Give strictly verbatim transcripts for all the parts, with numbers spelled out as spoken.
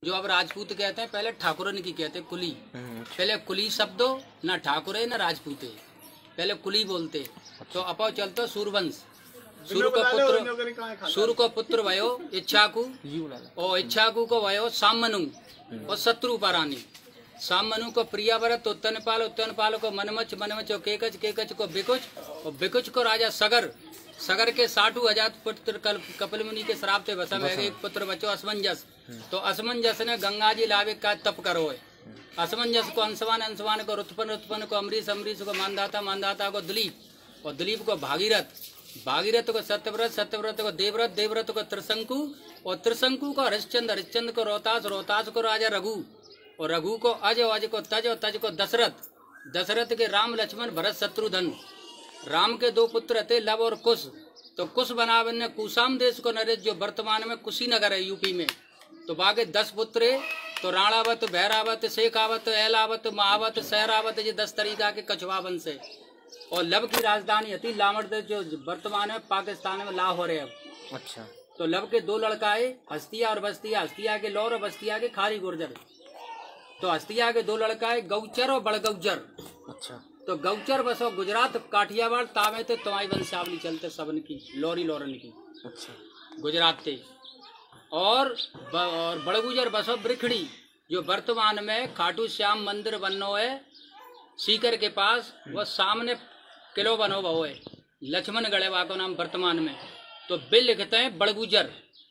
जो अब राजपूत कहते हैं, पहले ठाकुरन की कहते कुली। पहले कुली शब्दो न ठाकुर न राजपूते, पहले कुली बोलते। तो अपो चलतो सूरवंश, सूर को पुत्र सूर को पुत्र भयो इच्छाकू, और इच्छाकू को भयो सामनु और शत्रु पारानी। सामनु को प्रियाव्रत, उत्तनपाल, उत्तनपाल को मनमच, मनमच को केकच, केकच को बिकुच, और बिकुच को राजा सगर। सगर के साठू हजार पुत्र कपिल मुनि के श्राप थे भसम है, एक पुत्र बचो असमंजस। तो असमंजस ने गंगा जी लावे का तप करो है। असमंजस को अंशवान, अंशवान को रुत्पन, रुत्पन को अमरीश, अमरीश को मानदाता, मानदाता को दिलीप, और दिलीप को भागीरथ, भागीरथ को सत्यव्रत, सत्यव्रत को देवव्रत, देवव्रत को त्रिशंकु, और त्रिशंकु को हरिश्चंद्र, हरिश्चंद्र को रोहतास, रोहतास को राजा रघु, और रघु को अज, अज को तज, और तज को दशरथ, दशरथ के राम लक्ष्मण भरत शत्रुघ्न। राम के दो पुत्र थे लव और कुश। तो कुश बनावन ने कुशाम देश को नरेश, जो वर्तमान में कुशीनगर है यूपी में। तो बागे दस पुत्र, तो राणावत, भैरावत, शेखावत, एलावत, महावत, सहरावत, ये दस तरीका के कछुआ वंश है। और लव की राजधानी थी लामड़, जो वर्तमान में पाकिस्तान में लाहौर है अब। अच्छा। तो लव के दो लड़का है, हस्तिया और बस्तिया, हस्तिया के लौर और बस्तिया के खारी गुर्जर। तो हस्तिया के दो लड़का है गौचर और बड़गौचर। अच्छा। तो गौचर बसो गुजरात काठियावाड़ तावे थे, तुम्हारी वंशावली चलते सबन की, लौरी लौरन की। अच्छा। गुजरात थे। और ब, और बड़गुजर बसो ब्रिखड़ी, जो वर्तमान में खाटू श्याम मंदिर बनो है सीकर के पास, वो सामने किलो बनो वो है लक्ष्मण गढ़ेवा को नाम वर्तमान में। तो बिल लिखते हैं बड़गुजर।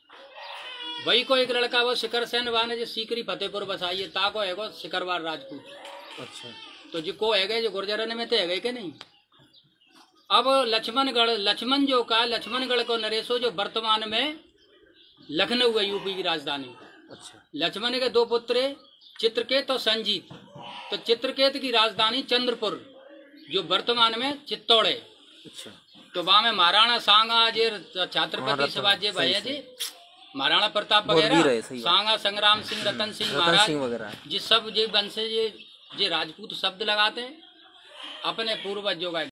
वही को एक लड़का वो शिखर सेन वाने जो सीकरी फतेहपुर बसाइए, ताको है वो शिखरवार राजपूत। अच्छा। तो जो को है जो गुर्जरन में थे है कि नहीं। अब लक्ष्मणगढ़, लक्ष्मण जो का लक्ष्मणगढ़ को नरेशो, जो वर्तमान में लखनऊ है यूपी की राजधानी। अच्छा। लक्ष्मण के दो पुत्र चित्रकेत और संजीत। तो चित्रकेत की राजधानी चंद्रपुर, जो वर्तमान में चित्तौड़ है। अच्छा। तो वहां में महाराणा सांगा जी, छत्रपति शिवाजी भैया जी, महाराणा प्रताप वगैरह, सांगा संग्राम सिंह, रतन सिंह महाराज, जिस सब ये वंश ये राजपूत शब्द लगाते हैं अपने पूर्वजों का।